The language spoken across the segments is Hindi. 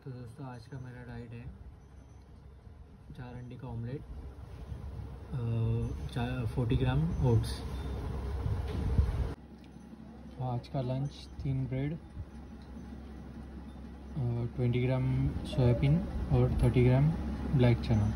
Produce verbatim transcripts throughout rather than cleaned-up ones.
तो दोस्तों आज का मेरा डाइट है चार अंडे का ऑमलेट, चार फोर्टी ग्राम ओट्स। आज का लंच तीन ब्रेड, ट्वेंटी ग्राम सोयाबीन और थर्टी ग्राम ब्लैक चना।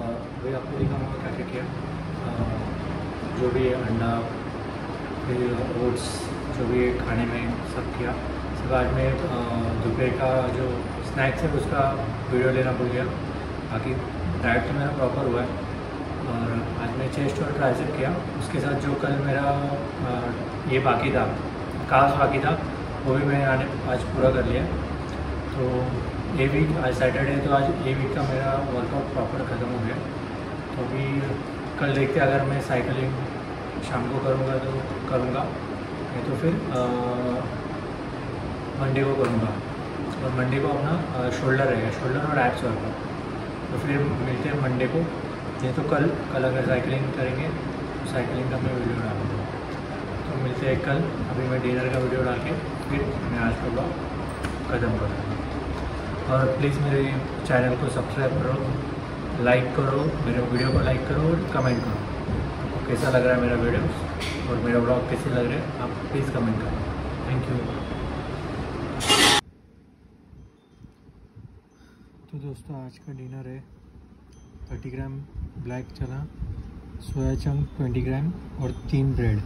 अभी आपको दिखाऊंगा क्या क्या किया। आ, जो भी अंडा फिर ओट्स जो भी खाने में सब किया। उसके बाद में दोपहर का जो स्नैक्स है उसका वीडियो लेना भूल गया। बाकी डाइट तो मेरा प्रॉपर हुआ है। और आज मैं चेस्ट और ट्राइसेप किया। उसके साथ जो कल मेरा आ, ये बाकी था, कास बाकी था, वो भी मैंने आने आज पूरा कर लिया। तो ये वीक आज सैटरडे, तो आज ये वीक का मेरा वर्कआउट प्रॉपर ख़त्म हो गया। तो अभी कल देखते हैं, अगर मैं साइकिलिंग शाम को करूँगा तो करूँगा, नहीं तो फिर मंडे को करूँगा। और मंडे को अपना शोल्डर रहेगा, शोल्डर और एब्स वर्कआउट। तो फिर मिलते हैं मंडे को। नहीं तो कल कल अगर साइकिलिंग करेंगे तो साइकिलिंग का मैं वीडियो डालूँगा। तो मिलते हैं कल। अभी मैं डिनर का वीडियो डाल के फिर मैं आज का ब्लॉग ख़त्म करूँगा। और प्लीज़ मेरे चैनल को सब्सक्राइब करो, लाइक करो, मेरे वीडियो को लाइक करो और कमेंट करो कैसा लग रहा है मेरा वीडियो और मेरा ब्लॉग कैसे लग रहे हैं, आप प्लीज़ कमेंट करो। Thank you. तो दोस्तों आज का डिनर है थर्टी ग्राम ब्लैक चना, सोया चंक ट्वेंटी ग्राम और तीन ब्रेड।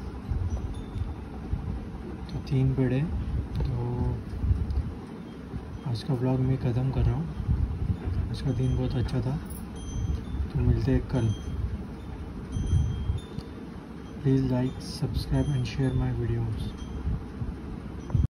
तो तीन ब्रेड है। तो आज का ब्लॉग मैं ख़त्म कर रहा हूँ। आज का दिन बहुत अच्छा था। तो मिलते हैं कल। Please like, subscribe and share my videos.